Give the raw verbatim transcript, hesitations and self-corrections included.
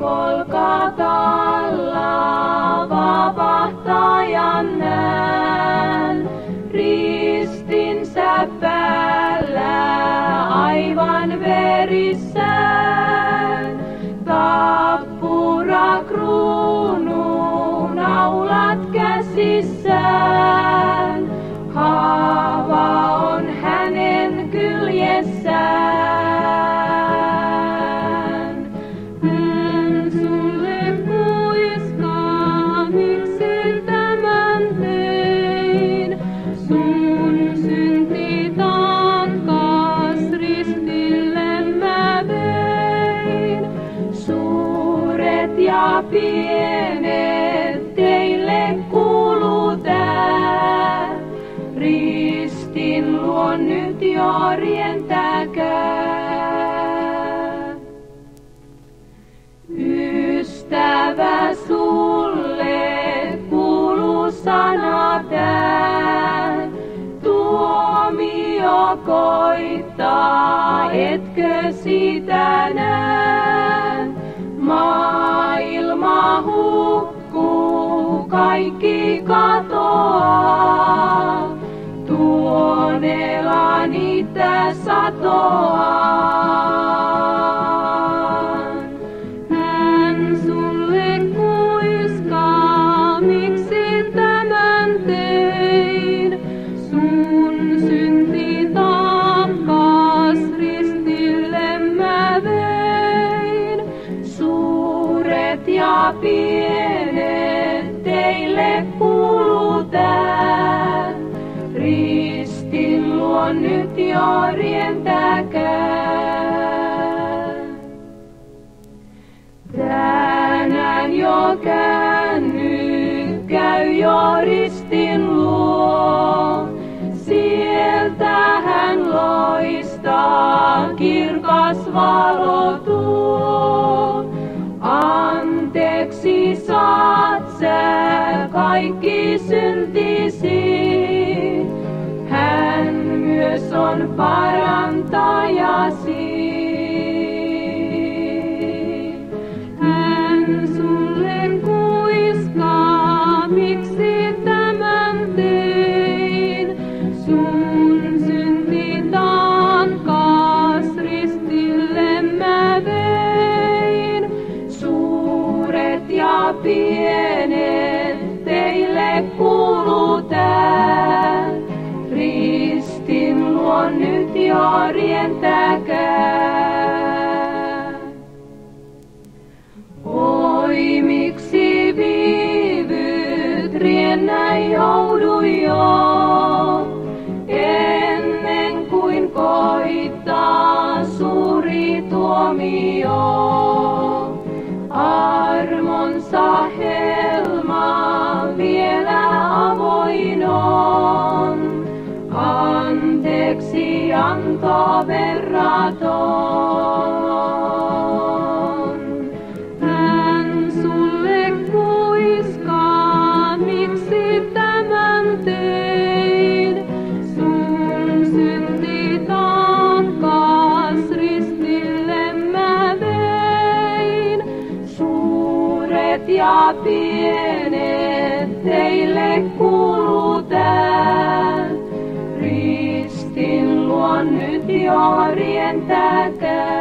Golgatalla vapahtajan näen, ristinsä päällä aivan verissään. Tappura kruunu naulat käsissään, haava on hänen kyljessään. Hän sulle kuiskaa, miksi tämän tein, sun synti taakkas ristille mä vein. Suuret ja pienet teille kuuluu tää, ristin luon nyt jo rientäkää. Ystävä, sulle kuuluu sana tää, tuomio koittaa, etkö sitä näe? Maailma hukkuu, kaikki katoaa, tuon elan itse satoaan. Hän sulle kuiskaa, miksi tämän tein, sun synti taakkas ristille mä vein. Suuret ja pienet teille kuuluu tää, ristin luon nyt jo rientäkää. Tänään jo käänny, käy jo ristin luo, sieltä hän loistaa, kirkas valo tuo. Anteeksi saat sä kaikki syntisi, hän myös on parantajasi. Hän sulle kuiskaa, miksi tämän tein, sun synti taakkas ristille mä vein. Suuret ja pienet teille kuuluu tää, ristin luon nyt jo rientäkää. Oi miksi viivyt, riennä joudu jo, ennen kuin koittaa suuri tuomio. Armonsa helma vielä avoin on, anteeksi anto verraton. Hän sulle kuiskaa, miksi tämän tein, sun synti taakkas ristille mä vein. Suuret ja pienet teille kuuluu tää, ristin luon nyt jo rientäkää.